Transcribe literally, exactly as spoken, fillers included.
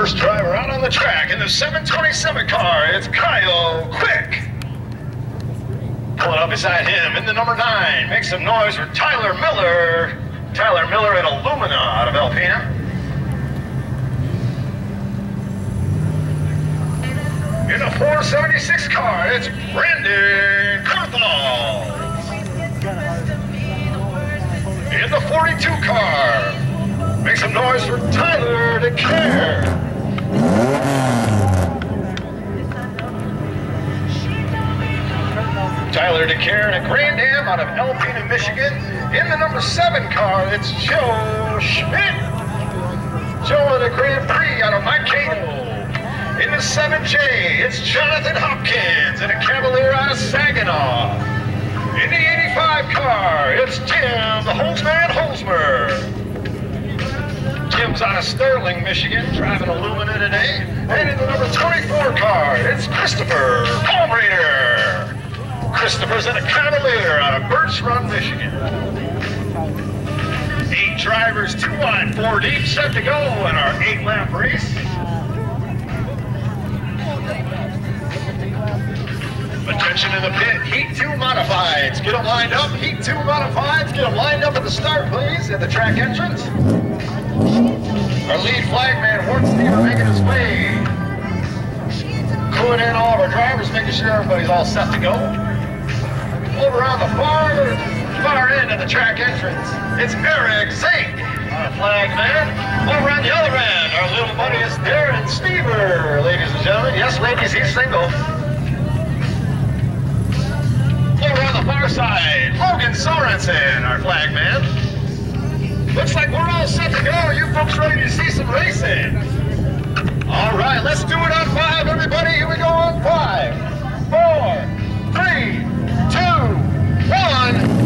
First driver out on the track in the seven twenty-seven car, it's Kyle Quick. Pulling up beside him in the number nine, make some noise for Tyler Miller. Tyler Miller at Illumina out of Alpena. In the four seventy-six car, it's Brandon Carthal. In the forty-two car, make some noise for Tyler DeCare. Tyler DeCare and a Grand Am out of Alpena, Michigan. In the number seven car, it's Joe Schmidt. Joe in the Grand Prix out of Mankato. In the seven J, it's Jonathan Hopkins and a Cavalier out of Saginaw. In the eighty-five car, it's Tim, the Holzman Holzmer. Tim's out of Sterling, Michigan, driving Illumina today. And in the number twenty-four car, it's Christopher Palmreiter. Christopher's in a Cavalier out of Birch Run, Michigan. Eight drivers, two wide, four deep, set to go in our eight-lap race. Attention in the pit, Heat two Modifieds. Get them lined up, Heat two Modifieds. Get them lined up at the start, please, at the track entrance. Our lead flagman, Hortstein, making his way. Cooling in all of our drivers, making sure everybody's all set to go. Over on the far, far end of the track entrance, it's Eric Zink, our flagman. Over on the other end, our little buddy is Darren Stever, ladies and gentlemen. Yes, ladies, he's single. Over on the far side, Logan Sorensen, our flagman. Looks like we're all set to go. Are you folks ready to see some racing? All right, let's do it on five, everybody. Here we go on five, four, three, two, one.